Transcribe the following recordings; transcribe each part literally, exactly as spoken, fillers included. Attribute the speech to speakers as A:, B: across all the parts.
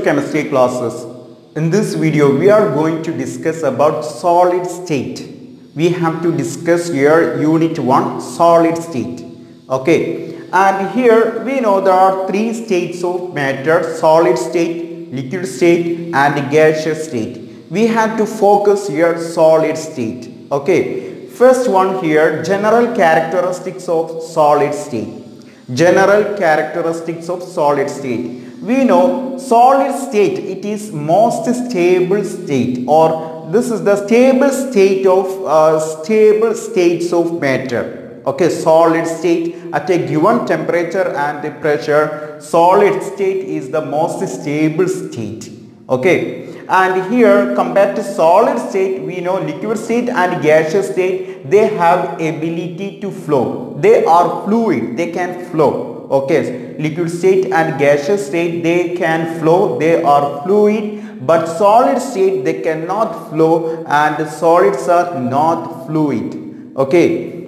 A: chemistry classes. In this video we are going to discuss about solid state. We have to discuss here unit one, solid state. Okay, and here we know there are three states of matter: solid state, liquid state and gaseous state. We have to focus here solid state. Okay, first one here, general characteristics of solid state. General characteristics of solid state. We know solid state, it is most stable state, or this is the stable state of uh, stable states of matter. Okay, solid state at a given temperature and pressure, solid state is the most stable state. Okay, and here compared to solid state, we know liquid state and gaseous state, they have ability to flow. They are fluid, they can flow. Okay, liquid state and gaseous state, they can flow, they are fluid, but solid state they cannot flow, and solids are not fluid. Okay,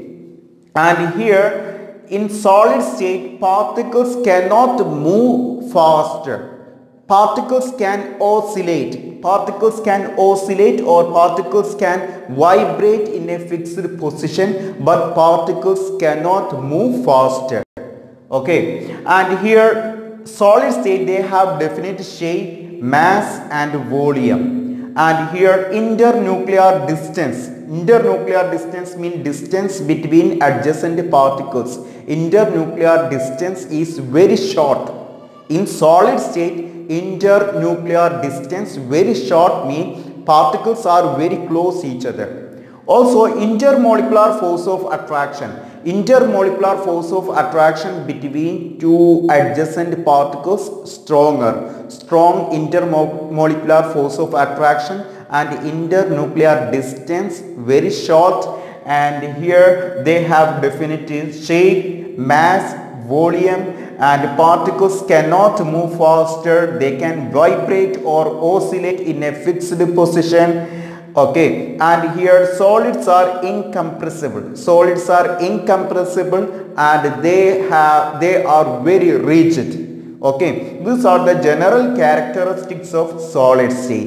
A: and here in solid state, particles cannot move faster. Particles can oscillate. Particles can oscillate or particles can vibrate in a fixed position, but particles cannot move faster. Okay, and here solid state, they have definite shape, mass and volume. And here internuclear distance. Internuclear distance means distance between adjacent particles. Internuclear distance is very short. In solid state, internuclear distance very short means particles are very close each other. Also intermolecular force of attraction. Intermolecular force of attraction between two adjacent particles stronger. Strong intermolecular force of attraction, and internuclear distance very short, and here they have definitive shape, mass, volume, and particles cannot move faster. They can vibrate or oscillate in a fixed position. Okay, and here solids are incompressible. Solids are incompressible and they have they are very rigid. Okay, these are the general characteristics of solid state.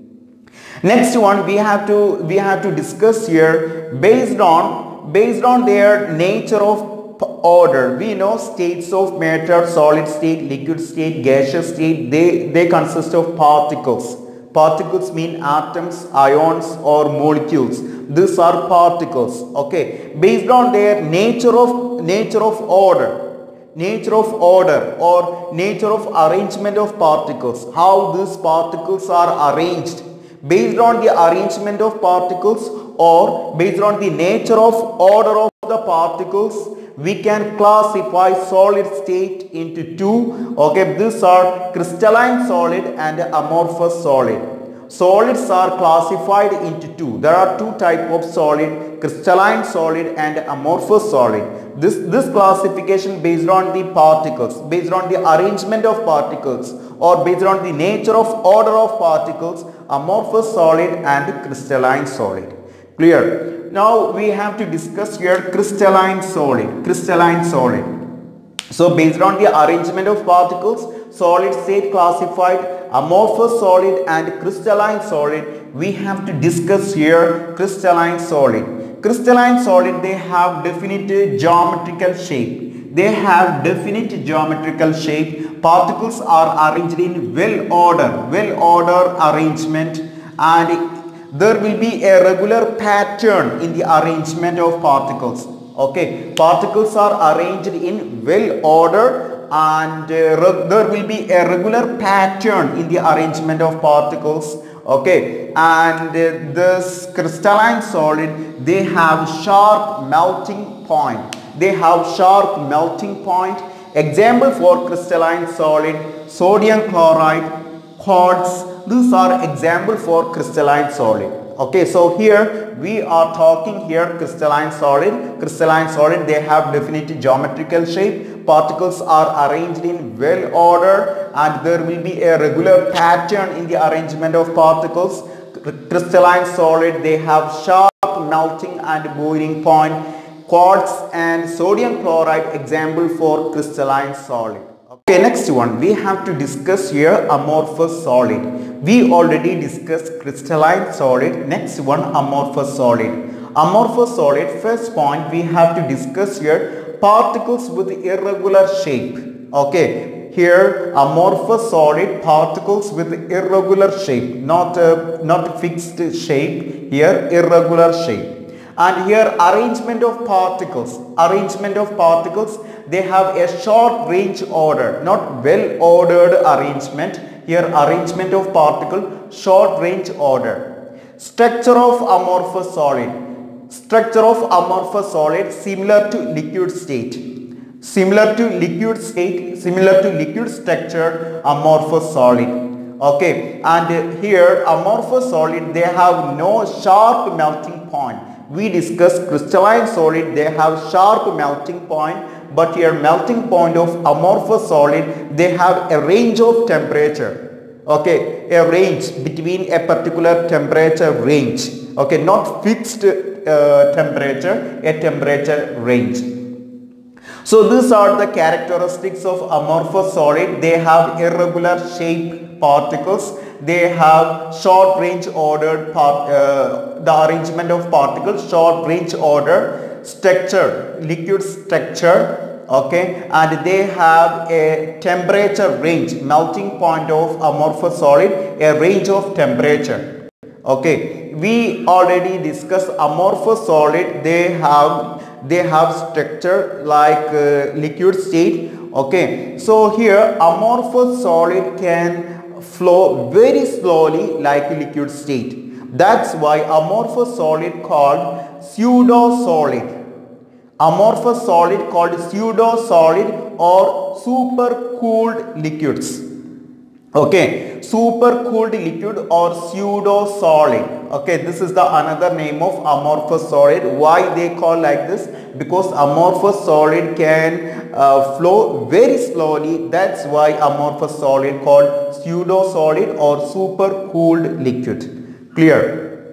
A: Next one we have to we have to discuss here based on based on their nature of order. We know states of matter: solid state, liquid state, gaseous state, they they consist of particles. Particles mean atoms, ions or molecules. These are particles. Okay, based on their nature of nature of order nature of order or nature of arrangement of particles, how these particles are arranged, based on the arrangement of particles or based on the nature of order of the particles, we can classify solid state into two. Okay, these are crystalline solid and amorphous solid. Solids are classified into two. There are two types of solid: crystalline solid and amorphous solid. This, this classification based on the particles, based on the arrangement of particles, or based on the nature of order of particles: amorphous solid and crystalline solid. Clear? Now we have to discuss here crystalline solid. Crystalline solid. So based on the arrangement of particles, solid state classified, amorphous solid and crystalline solid. We have to discuss here crystalline solid. Crystalline solid, they have definite geometrical shape. They have definite geometrical shape. Particles are arranged in well order, well order arrangement, and there will be a regular pattern in the arrangement of particles. Okay, particles are arranged in well order, and uh, there will be a regular pattern in the arrangement of particles. Okay, and uh, this crystalline solid, they have sharp melting point. They have sharp melting point. Example for crystalline solid: sodium chloride, quartz. These are example for crystalline solid. Okay, so here we are talking here crystalline solid. Crystalline solid, they have definite geometrical shape. Particles are arranged in well order, and there will be a regular pattern in the arrangement of particles. Crystalline solid, they have sharp melting and boiling point. Quartz and sodium chloride, example for crystalline solid. Okay, next one we have to discuss here amorphous solid. We already discussed crystalline solid. Next one, amorphous solid. Amorphous solid, first point we have to discuss here particles with irregular shape. Okay, here amorphous solid, particles with irregular shape, not a, not fixed shape, here irregular shape. And here arrangement of particles, arrangement of particles, they have a short range order, not well ordered arrangement. Here arrangement of particle, short range order. Structure of amorphous solid, structure of amorphous solid similar to liquid state, similar to liquid state, similar to liquid structure amorphous solid. Okay, and here amorphous solid, they have no sharp melting point. We discussed crystalline solid, they have sharp melting point, but here melting point of amorphous solid, they have a range of temperature. Okay, a range between a particular temperature range. Okay, not fixed uh, temperature, a temperature range. So these are the characteristics of amorphous solid. They have irregular shape particles. They have short range ordered part, uh, the arrangement of particles, short range order, structure, liquid structure, okay, and they have a temperature range, melting point of amorphous solid, a range of temperature. Okay, we already discussed amorphous solid, they have they have structure like uh, liquid state. Okay, so here amorphous solid can flow very slowly like liquid state. That's why amorphous solid called pseudo solid. Amorphous solid called pseudo solid or super cooled liquids. Okay, super cooled liquid or pseudo solid. Okay, this is the another name of amorphous solid. Why they call like this? Because amorphous solid can uh, flow very slowly. That's why amorphous solid called pseudo solid or super cooled liquid. Clear?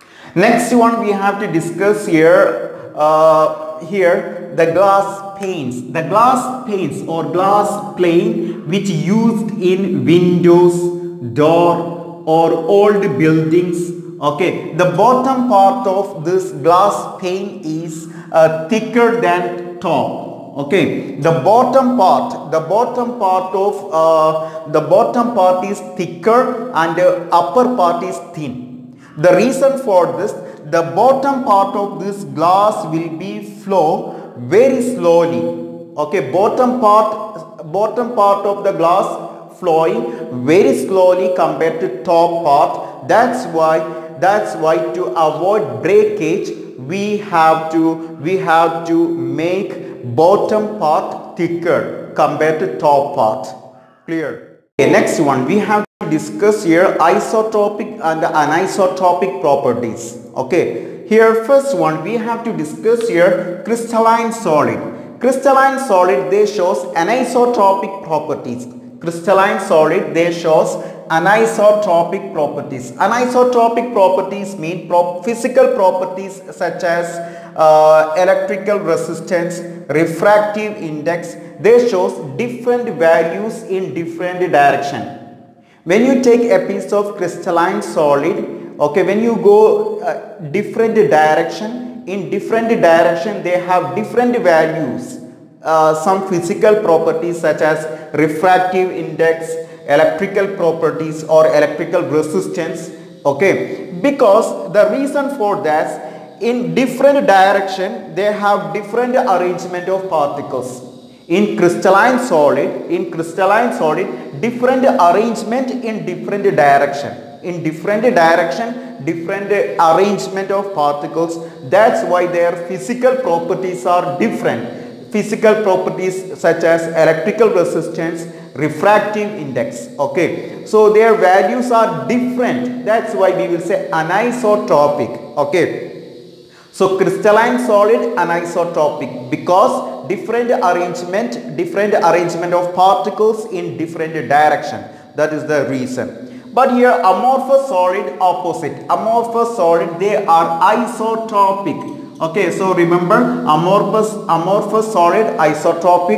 A: Next one we have to discuss here. Uh, here the glass panes. The glass panes or glass plane which used in windows, door or old buildings. Okay, the bottom part of this glass pane is uh, thicker than top. Okay, the bottom part, the bottom part of uh, the bottom part is thicker and the upper part is thin. The reason for this, the bottom part of this glass will be flow very slowly. Okay, bottom part, bottom part of the glass flowing very slowly compared to top part. That's why. That's why to avoid breakage, we have to we have to make bottom part thicker compared to top part. Clear? Okay, next one we have to discuss here isotopic and anisotropic properties. Okay, here first one we have to discuss here crystalline solid. Crystalline solid, they shows anisotropic properties. Crystalline solid, they shows anisotropic properties. Anisotropic properties mean pro physical properties such as uh, electrical resistance, refractive index. They shows different values in different direction. When you take a piece of crystalline solid, okay, when you go uh, different direction, in different direction they have different values. Uh, some physical properties such as refractive index, electrical properties or electrical resistance. Okay, because the reason for that, in different direction they have different arrangement of particles. In crystalline solid, in crystalline solid, different arrangement in different direction. In different direction, different arrangement of particles. That's why their physical properties are different. Physical properties such as electrical resistance, refractive index. Okay, so their values are different. That's why we will say anisotropic. Okay, so crystalline solid anisotropic because different arrangement, different arrangement of particles in different direction. That is the reason. But here amorphous solid opposite. Amorphous solid, they are isotropic. Okay, so remember amorphous amorphous solid isotropic,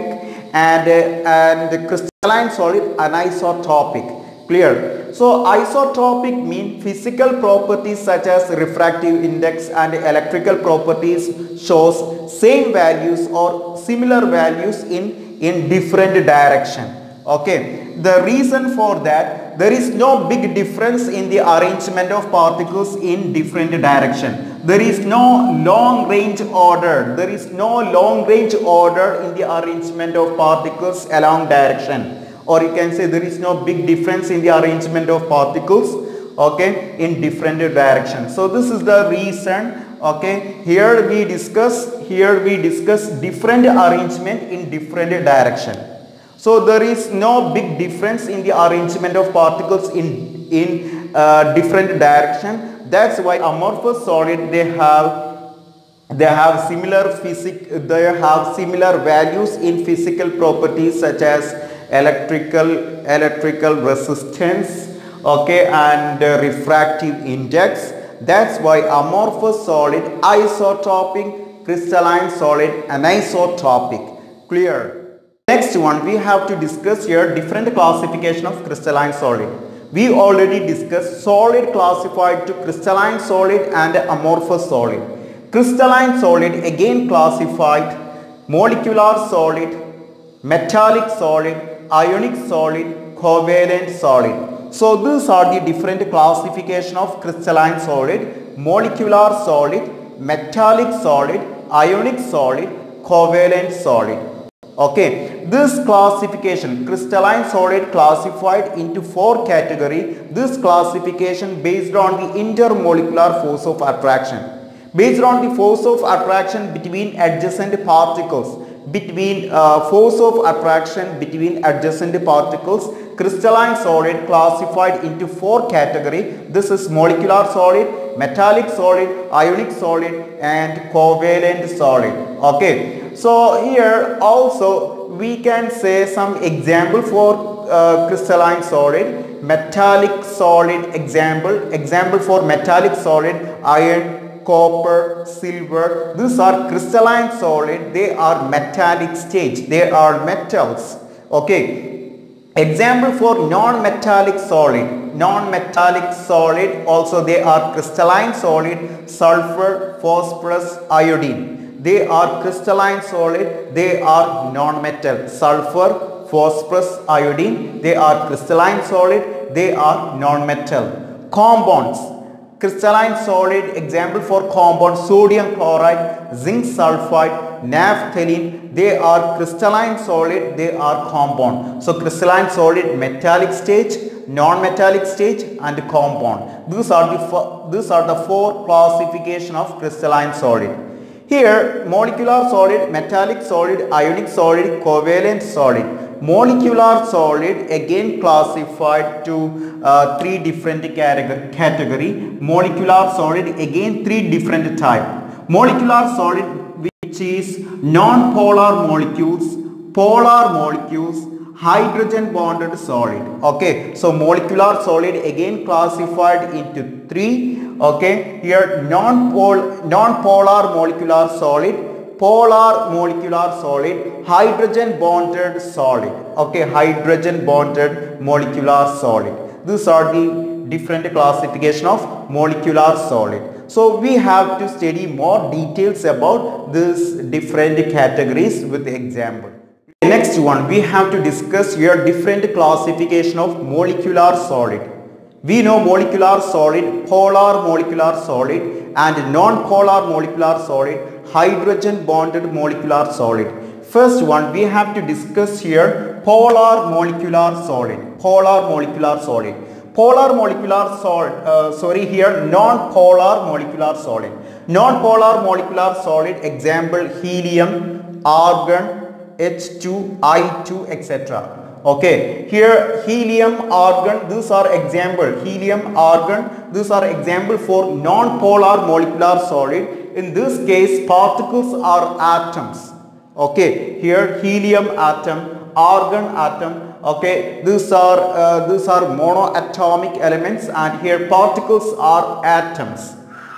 A: and uh, and crystalline solid anisotropic. Clear? So isotropic mean physical properties such as refractive index and electrical properties shows same values or similar values in in different direction. Okay, the reason for that, there is no big difference in the arrangement of particles in different direction. There is no long range order. There is no long range order in the arrangement of particles along direction. Or you can say there is no big difference in the arrangement of particles, okay, in different directions. So this is the reason, okay, here we discuss, here we discuss different arrangement in different direction. So there is no big difference in the arrangement of particles in, in uh, different direction. That's why amorphous solid, they have they have similar physic they have similar values in physical properties such as electrical electrical resistance, okay, and uh, refractive index. That's why amorphous solid, isotropic, crystalline solid, anisotropic. Clear? Next one, we have to discuss here different classification of crystalline solid. We already discussed solid classified to crystalline solid and amorphous solid. Crystalline solid again classified molecular solid, metallic solid, ionic solid, covalent solid. So these are the different classification of crystalline solid: molecular solid, metallic solid, ionic solid, covalent solid. Okay, this classification, crystalline solid classified into four category. This classification based on the intermolecular force of attraction. Based on the force of attraction between adjacent particles, between uh, force of attraction between adjacent particles, crystalline solid classified into four category. This is molecular solid, metallic solid, ionic solid, and covalent solid. Okay, so here also we can say some example for uh, crystalline solid. Metallic solid example, example for metallic solid: iron, copper, silver. These are crystalline solid. They are metallic stage. They are metals. Okay. Example for non-metallic solid. Non-metallic solid also they are crystalline solid: sulfur, phosphorus, iodine. They are crystalline solid. They are non-metal: sulfur, phosphorus, iodine. They are crystalline solid. They are non-metal. Compounds. Crystalline solid example for compound: sodium chloride, zinc sulfide, naphthalene. They are crystalline solid. They are compound. So crystalline solid, metallic stage, non-metallic stage, and compound. These are the these are the four classification of crystalline solid. Here molecular solid, metallic solid, ionic solid, covalent solid. Molecular solid again classified to uh, three different category. Molecular solid again three different type. Molecular solid, which is non-polar molecules, polar molecules, hydrogen bonded solid. Okay, so molecular solid again classified into three. Okay, here non-pol non-polar molecular solid, polar molecular solid, hydrogen bonded solid. Okay, hydrogen bonded molecular solid. These are the different classification of molecular solid. So we have to study more details about these different categories with example. Next one, we have to discuss here different classification of molecular solid. We know molecular solid, polar molecular solid, and non-polar molecular solid, hydrogen bonded molecular solid. First one, we have to discuss here polar molecular solid. Polar molecular solid. Polar molecular solid, uh, sorry here non-polar molecular solid. Non-polar molecular solid example: helium, argon, H two, I two, et cetera. Okay, here helium, argon, these are example. Helium, argon, these are example for non-polar molecular solid. In this case, particles are atoms. Okay, here helium atom, argon atom. Okay, these are uh, these are monoatomic elements, and here particles are atoms.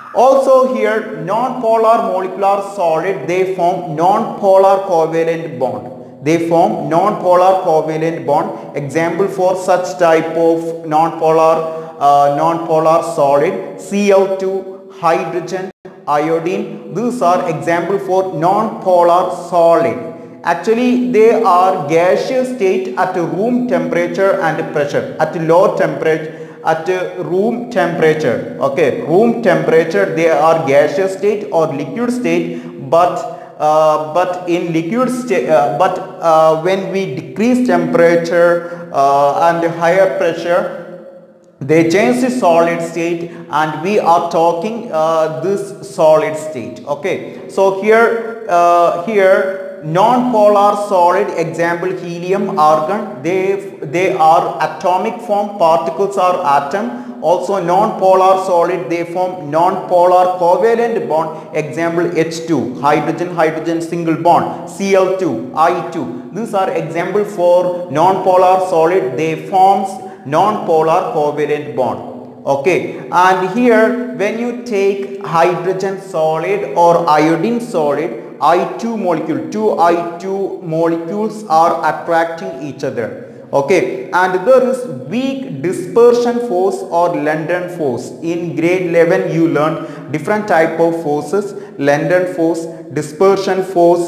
A: Also here non-polar molecular solid, they form non-polar covalent bond. They form non-polar covalent bond. Example for such type of non-polar uh, non-polar solid: C L two, hydrogen, iodine. These are example for non-polar solid. Actually, they are gaseous state at room temperature and pressure. At low temperature, at room temperature, okay, room temperature they are gaseous state or liquid state, but uh, but in liquid state, uh, but uh, when we decrease temperature uh, and higher pressure, they change the solid state, and we are talking uh, this solid state. Okay, so here uh, here non-polar solid, example helium, argon, they they are atomic form, particles are atom. Also non-polar solid, they form non-polar covalent bond, example H two, hydrogen hydrogen single bond, C L two, I two. These are example for non-polar solid, they forms non-polar covalent bond. Okay, and here when you take hydrogen solid or iodine solid, I two molecule, two I two molecules are attracting each other. Okay, and there is weak dispersion force or London force. In grade eleven you learned different type of forces: London force, dispersion force,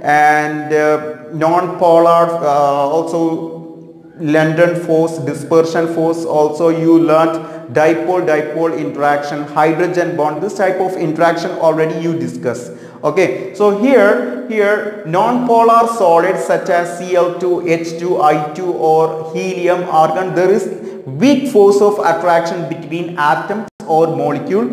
A: and uh, non-polar, uh, also London force, dispersion force. Also you learned dipole-dipole interaction, hydrogen bond. This type of interaction already you discussed. Okay, so here here non-polar solids such as C L two, H two, I two or helium, argon, there is weak force of attraction between atoms or molecule.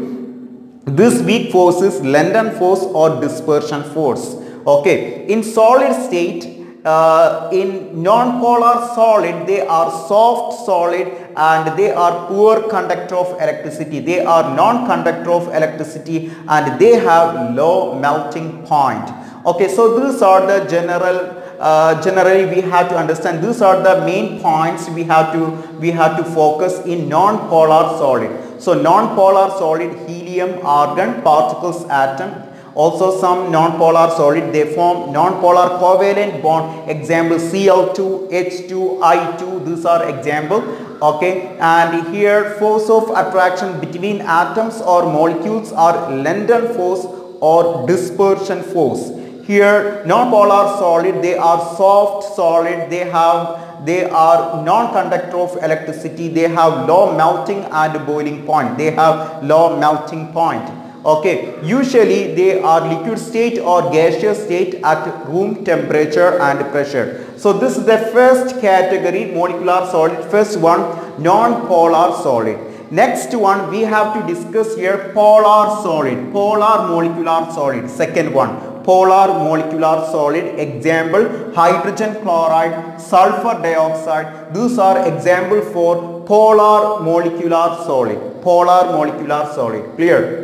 A: This weak force is London force or dispersion force. Okay, in solid state, uh, in non-polar solid, they are soft solid and they are poor conductor of electricity. They are non-conductor of electricity and they have low melting point. Okay, so these are the general uh, generally we have to understand. These are the main points we have to we have to focus in non-polar solid. So non-polar solid, helium, argon, particles, atom. Also some non-polar solid, they form non-polar covalent bond, example C L two, H two, I two. These are example. Okay, and here force of attraction between atoms or molecules are London force or dispersion force. Here non-polar solid, they are soft solid, they have they are non-conductor of electricity, they have low melting and boiling point, they have low melting point. Okay, usually they are liquid state or gaseous state at room temperature and pressure. So this is the first category, molecular solid. First one, non-polar solid. Next one we have to discuss here, polar solid, polar molecular solid. Second one, polar molecular solid, example hydrogen chloride, sulfur dioxide. These are example for polar molecular solid, polar molecular solid. Clear?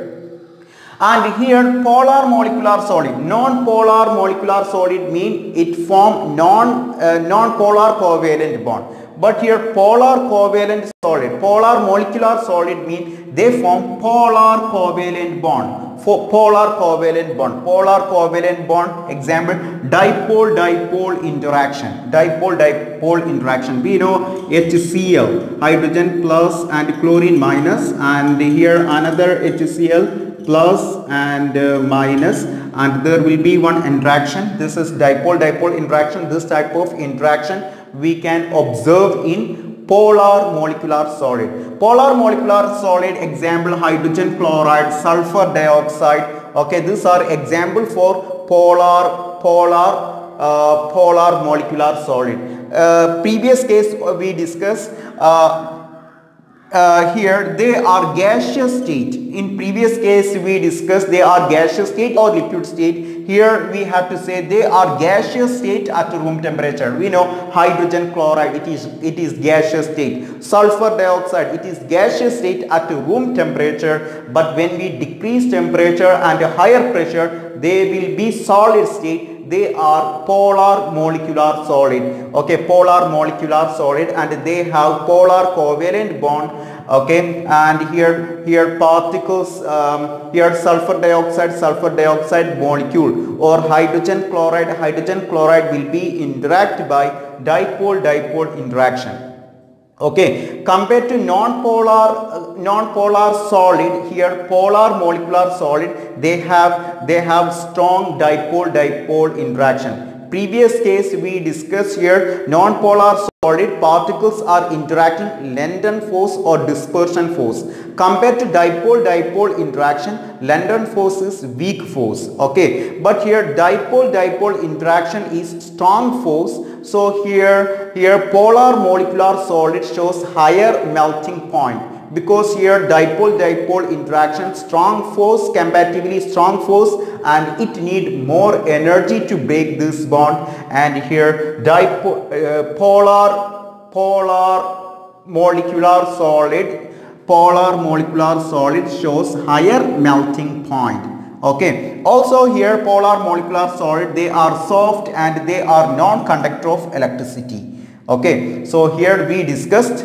A: And here polar molecular solid, non-polar molecular solid mean it form non uh, non-polar covalent bond. But here polar covalent solid, polar molecular solid mean they form polar covalent bond. For polar covalent bond, polar covalent bond, example dipole-dipole interaction, dipole-dipole interaction. We know HCl, hydrogen plus and chlorine minus, and here another HCl plus and uh, minus, and there will be one interaction. This is dipole-dipole interaction. This type of interaction we can observe in polar molecular solid. Polar molecular solid, example hydrogen chloride, sulfur dioxide. Okay, these are example for polar polar uh, polar molecular solid. Uh, previous case we discussed. Uh, Uh, here they are gaseous state. In previous case we discussed they are gaseous state or liquid state. Here we have to say they are gaseous state at room temperature. We know hydrogen chloride, it is it is gaseous state. Sulfur dioxide, it is gaseous state at room temperature, but when we decrease temperature and higher pressure, they will be solid state. They are polar molecular solid. Okay, polar molecular solid, and they have polar covalent bond Okay, and here here particles, um, here sulfur dioxide, sulfur dioxide molecule or hydrogen chloride, hydrogen chloride will be interact by dipole dipole interaction. Okay, compared to non-polar uh, non-polar solid, here polar molecular solid, they have they have strong dipole dipole interaction. Previous case we discussed here, non-polar solid particles are interacting London force or dispersion force. Compared to dipole dipole interaction, London force is weak force. Okay, but here dipole dipole interaction is strong force. So here here polar molecular solid shows higher melting point, because here dipole dipole interaction strong force, comparatively strong force, and it need more energy to break this bond. And here dipole uh, polar polar molecular solid polar molecular solid shows higher melting point. Okay, also here polar molecular solid, they are soft and they are non-conductor of electricity. Okay, so here we discussed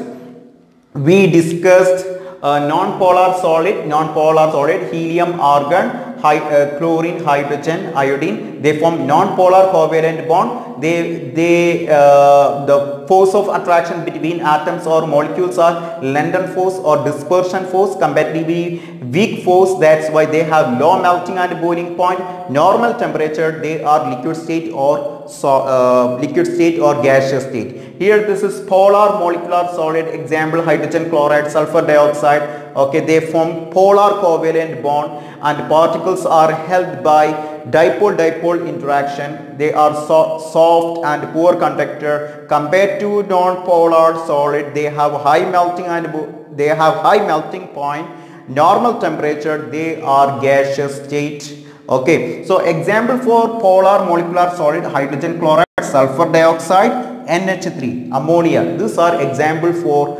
A: we discussed uh, non-polar solid, non-polar solid, helium, argon, hy uh, chlorine, hydrogen, iodine, they form non-polar covalent bond. They, they, uh, the force of attraction between atoms or molecules are London force or dispersion force, comparatively weak force. That's why they have low melting and boiling point. Normal temperature, they are liquid state or so, uh, liquid state or gaseous state. Here this is polar molecular solid, example hydrogen chloride, sulfur dioxide. Okay, they form polar covalent bond and particles are held by dipole dipole interaction. They are so soft and poor conductor. Compared to non-polar solid, they have high melting and they have high melting point. Normal temperature, they are gaseous state. Okay, so example for polar molecular solid, hydrogen chloride, sulfur dioxide, N H three, ammonia. These are example for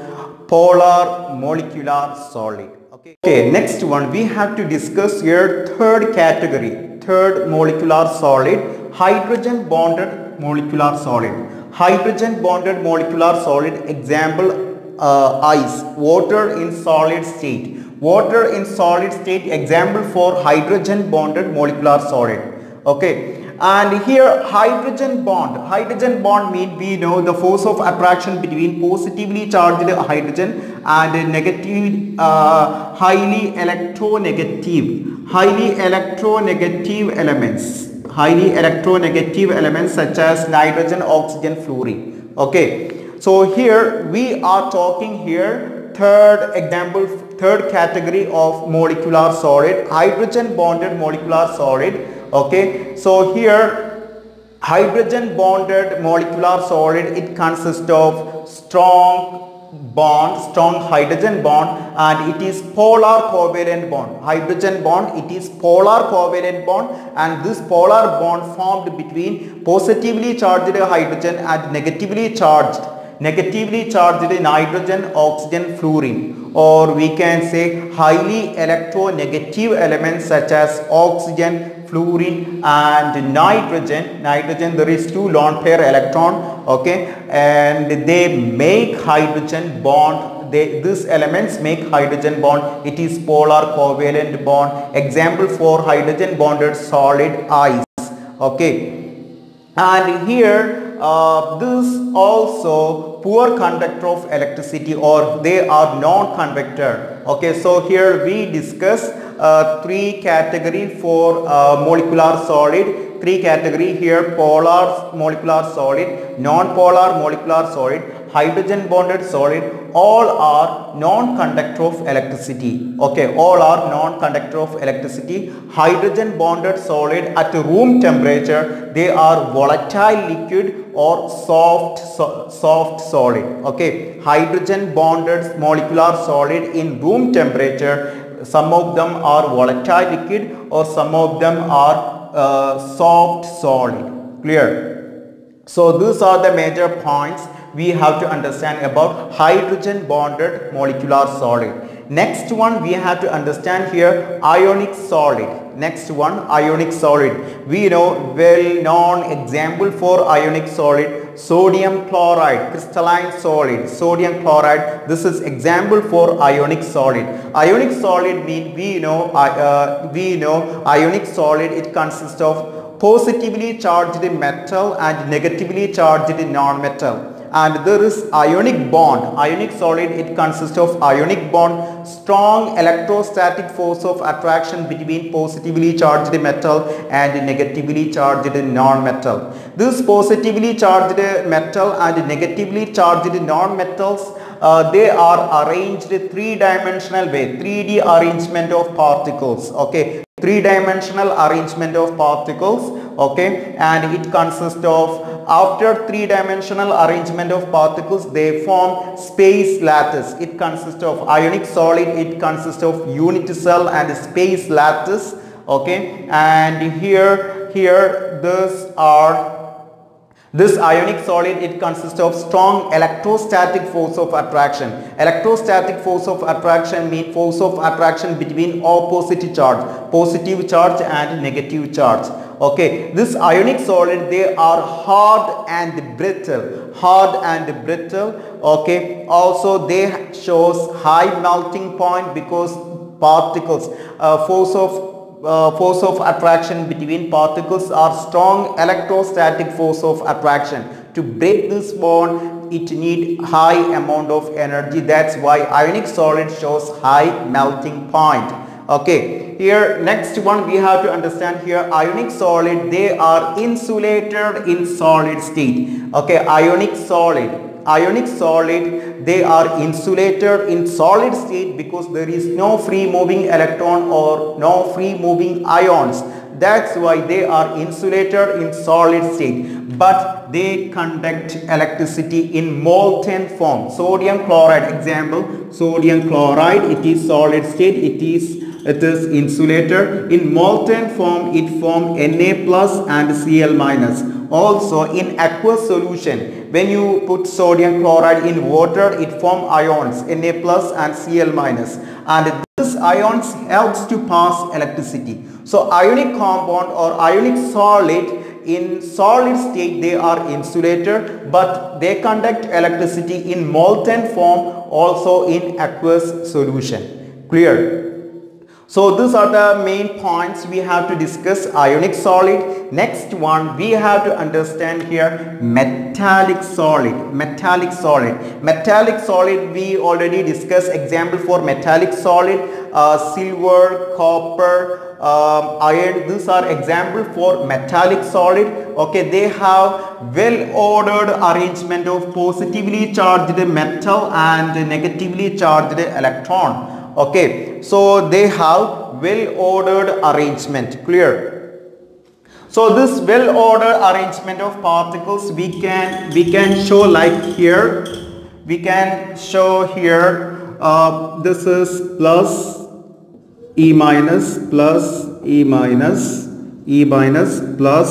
A: polar molecular solid. Okay. Okay, next one we have to discuss here third category, third molecular solid, hydrogen bonded molecular solid. Hydrogen bonded molecular solid, example uh, ice, water in solid state. Water in solid state, example for hydrogen bonded molecular solid. Okay. And here hydrogen bond, hydrogen bond mean we know the force of attraction between positively charged hydrogen and negative, uh, highly electronegative, highly electronegative elements, highly electronegative elements such as nitrogen, oxygen, fluorine. Okay, so here we are talking here third example, third category of molecular solid, hydrogen bonded molecular solid. Okay, so here hydrogen bonded molecular solid, it consists of strong bond, strong hydrogen bond, and it is polar covalent bond. Hydrogen bond, it is polar covalent bond, and this polar bond formed between positively charged hydrogen and negatively charged negatively charged nitrogen, oxygen, fluorine, or we can say highly electronegative elements such as oxygen, fluorine and nitrogen. Nitrogen, there is two lone pair electron. Okay, and they make hydrogen bond. They, these elements make hydrogen bond. It is polar covalent bond. Example for hydrogen bonded solid, ice. Okay, and here uh, this also poor conductor of electricity, or they are non-conductor. Okay, so here we discuss uh, three category for uh, molecular solid. Three category here: polar molecular solid, non-polar molecular solid, hydrogen bonded solid. All are non-conductor of electricity. Okay, all are non-conductor of electricity. Hydrogen bonded solid at room temperature, they are volatile liquid or soft so, soft solid. Okay, hydrogen bonded molecular solid in room temperature, some of them are volatile liquid or some of them are uh, soft solid. Clear? So these are the major points we have to understand about hydrogen bonded molecular solid. Next one we have to understand here ionic solid. Next one, ionic solid. We know well known example for ionic solid, sodium chloride, crystalline solid, sodium chloride. This is example for ionic solid. Ionic solid mean we know uh, we know ionic solid, it consists of positively charged metal and negatively charged non-metal. And there is ionic bond. Ionic solid, it consists of ionic bond, strong electrostatic force of attraction between positively charged metal and negatively charged non-metal. This positively charged metal and negatively charged non-metals, uh, they are arranged three-dimensional way, three D arrangement of particles. Okay, three-dimensional arrangement of particles. Okay, and it consists of, after three-dimensional arrangement of particles, they form space lattice. It consists of ionic solid, it consists of unit cell and space lattice. Okay, and here here these are this ionic solid, it consists of strong electrostatic force of attraction. Electrostatic force of attraction means force of attraction between opposite charge, positive charge and negative charge. Okay, this ionic solid, they are hard and brittle, hard and brittle. Okay, also they shows high melting point because particles, uh, force of Uh, force of attraction between particles are strong electrostatic force of attraction. To break this bond, it need high amount of energy. That's why ionic solid shows high melting point. Okay, here next one we have to understand here, ionic solid, they are insulated in solid state. Okay, ionic solid. Ionic solid, they are insulated in solid state because there is no free moving electron or no free moving ions. That's why they are insulated in solid state, but they conduct electricity in molten form. Sodium chloride, example, sodium chloride, it is solid state, it is it is insulated. In molten form, it forms Na plus and Cl minus. Also in aqueous solution, when you put sodium chloride in water, it forms ions Na plus and Cl minus, and this ions helps to pass electricity. So ionic compound or ionic solid, in solid state they are insulated, but they conduct electricity in molten form, also in aqueous solution. Clear? So these are the main points we have to discuss ionic solid. Next one we have to understand here metallic solid. Metallic solid. Metallic solid we already discussed example for metallic solid, uh, silver, copper, um, iron. These are example for metallic solid. Okay, they have well ordered arrangement of positively charged metal and negatively charged electron. Okay, so they have well ordered arrangement. Clear? So this well ordered arrangement of particles we can we can show like here. We can show here, uh, this is plus E minus plus E minus E minus plus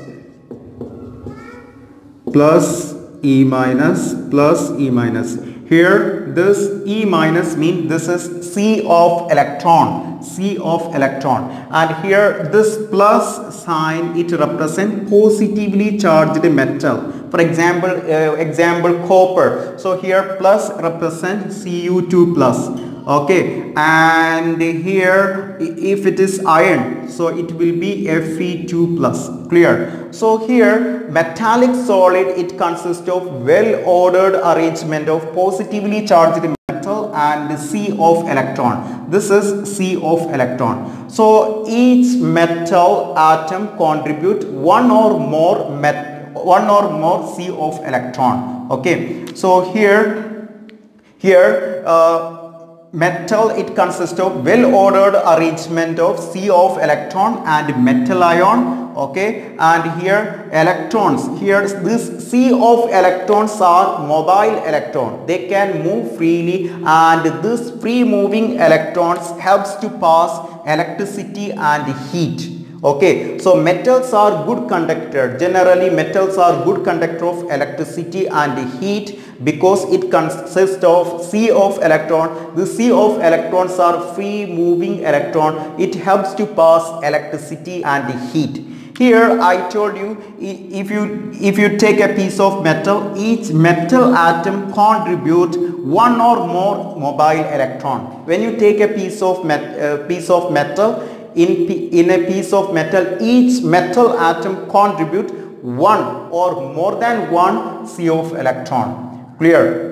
A: plus E minus plus E minus. Here this E minus means this is C of electron, C of electron, and here this plus sign, it represents positively charged metal. For example, uh, example copper. So here plus represents C u two plus. Okay, and here if it is iron, so it will be F e two plus. Clear? So here metallic solid, it consists of well ordered arrangement of positively charged metal and C of electron. This is C of electron. So each metal atom contribute one or more met one or more C of electron. Okay, so here here uh, metal, it consists of well ordered arrangement of C of electron and metal ion. Okay, and here electrons, here this C of electrons are mobile electron, they can move freely, and this free moving electrons helps to pass electricity and heat. Okay, so metals are good conductor. Generally metals are good conductor of electricity and heat because it consists of C of electron. The C of electrons are free moving electron. It helps to pass electricity and heat. Here I told you, if you if you take a piece of metal, each metal atom contribute one or more mobile electron. When you take a piece of met, uh, piece of metal, in in a piece of metal, each metal atom contribute one or more than one C of electron. Clear?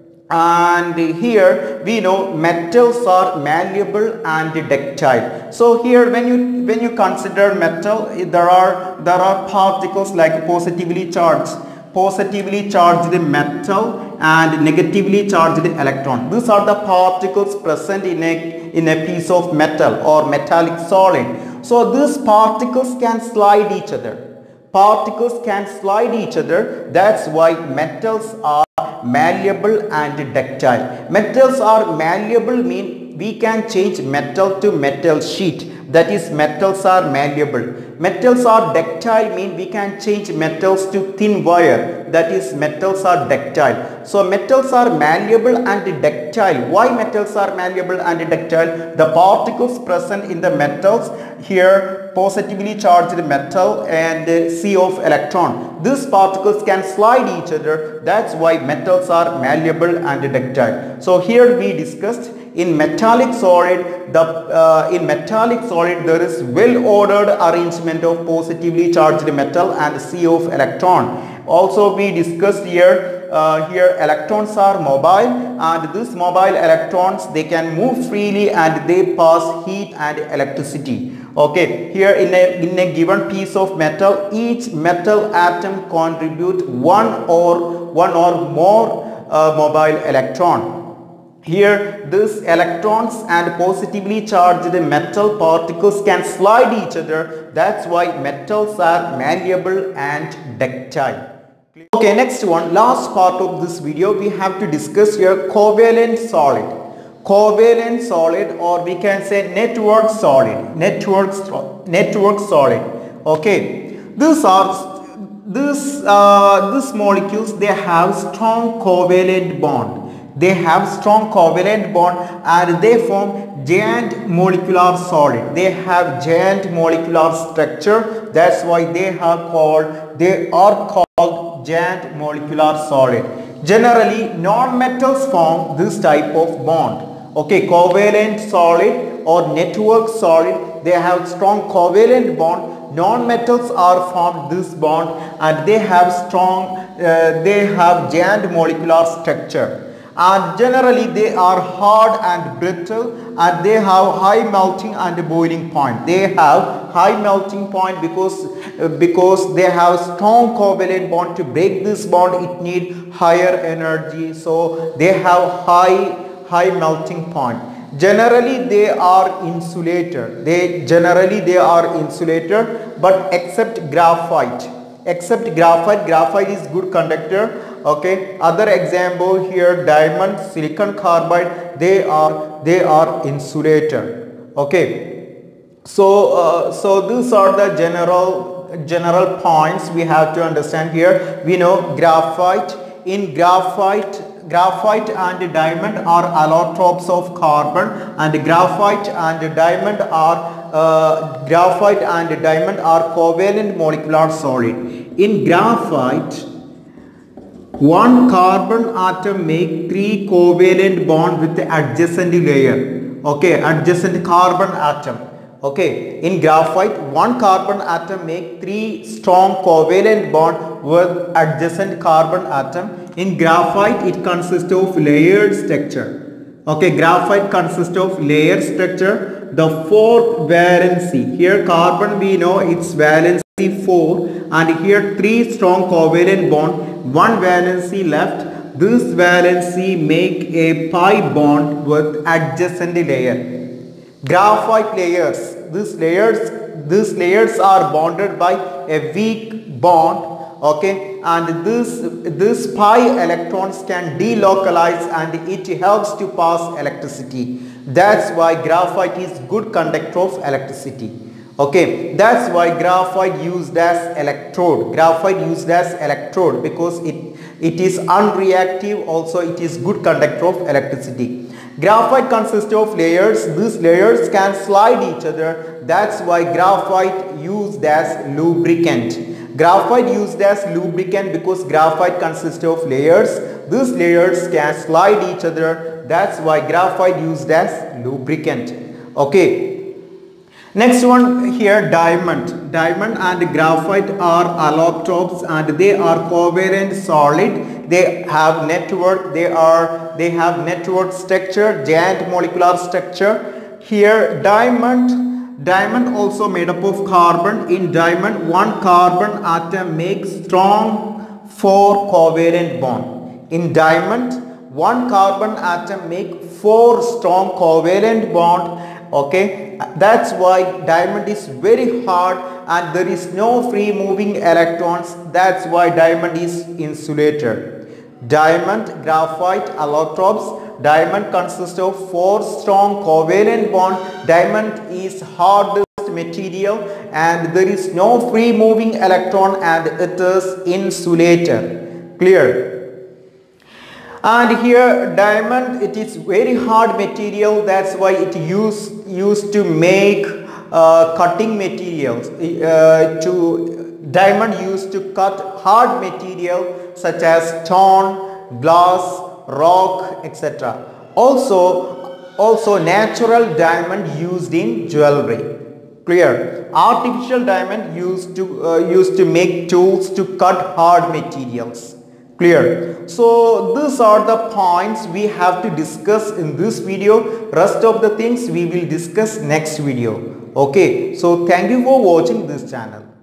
A: And here we know metals are malleable and ductile. So here when you when you consider metal, there are there are particles like positively charged positively charged metal and negatively charged electron. These are the particles present in a in a piece of metal or metallic solid. So these particles can slide each other. Particles can slide each other. That's why metals are malleable and ductile. Metals are malleable mean we can change metal to metal sheet. That is, metals are malleable. Metals are ductile mean we can change metals to thin wire. That is, metals are ductile. So metals are malleable and ductile. Why metals are malleable and ductile? The particles present in the metals, here positively charged metal and C of electron. These particles can slide each other. That's why metals are malleable and ductile. So here we discussed in metallic solid, the uh, in metallic solid there is well ordered arrangement of positively charged metal and C of electron. Also we discussed here uh, here electrons are mobile, and these mobile electrons, they can move freely and they pass heat and electricity. Okay, here in a in a given piece of metal, each metal atom contribute one or one or more uh, mobile electron. Here these electrons and positively charged metal particles can slide each other. That's why metals are malleable and ductile. Okay, next one, last part of this video, we have to discuss here covalent solid. Covalent solid, or we can say network solid. Network network solid. Okay, these are this uh, these molecules, they have strong covalent bond. They have strong covalent bond and they form giant molecular solid. They have giant molecular structure. That's why they are called they are called giant molecular solid. Generally, non-metals form this type of bond. Okay, covalent solid or network solid, they have strong covalent bond. Non-metals are formed this bond and they have strong uh, they have giant molecular structure. And generally they are hard and brittle, and they have high melting and boiling point. They have high melting point because uh, because they have strong covalent bond. To break this bond, it need higher energy, so they have high high melting point. Generally they are insulator. They generally they are insulator, but except graphite. Except graphite, graphite is good conductor. Okay, other example here, diamond, silicon carbide, they are they are insulator. Okay, so uh, so these are the general general points we have to understand here. We know graphite. In graphite, graphite and diamond are allotropes of carbon, and graphite and diamond are uh, graphite and diamond are covalent molecular solid. In graphite, one carbon atom make three covalent bond with the adjacent layer. Okay, adjacent carbon atom. Okay, in graphite, one carbon atom make three strong covalent bond with adjacent carbon atom. In graphite, it consists of layered structure. Okay, graphite consists of layered structure. The fourth valency, here carbon we know its valency four, and here three strong covalent bond, one valency left. This valency make a pi bond with adjacent layer. Graphite layers, these layers these layers are bonded by a weak bond. Okay, and this this pi electrons can delocalize and it helps to pass electricity. That's why graphite is good conductor of electricity. Okay, that's why graphite used as electrode. Graphite used as electrode because it it is unreactive. Also, it is good conductor of electricity. Graphite consists of layers. These layers can slide each other. That's why graphite used as lubricant. Graphite used as lubricant because graphite consists of layers. These layers can slide each other. That's why graphite used as lubricant. Okay. Next one here, diamond. Diamond and graphite are allotropes and they are covalent solid. They have network. They are they have network structure, giant molecular structure. Here, diamond. Diamond also made up of carbon. In diamond, one carbon atom makes strong four covalent bond. In diamond, one carbon atom make four strong covalent bond. Okay, that's why diamond is very hard and there is no free moving electrons. That's why diamond is insulator. Diamond, graphite, allotropes. Diamond consists of four strong covalent bond. Diamond is hardest material and there is no free moving electron and it is insulator. Clear? And here diamond, it is very hard material. That's why it used used to make uh, cutting materials. Uh, to diamond used to cut hard material such as stone, glass, rock, et cetera. Also, also natural diamond used in jewelry. Clear? Artificial diamond used to uh, used to make tools to cut hard materials. Clear? So these are the points we have to discuss in this video. Rest of the things we will discuss next video. Okay. So thank you for watching this channel.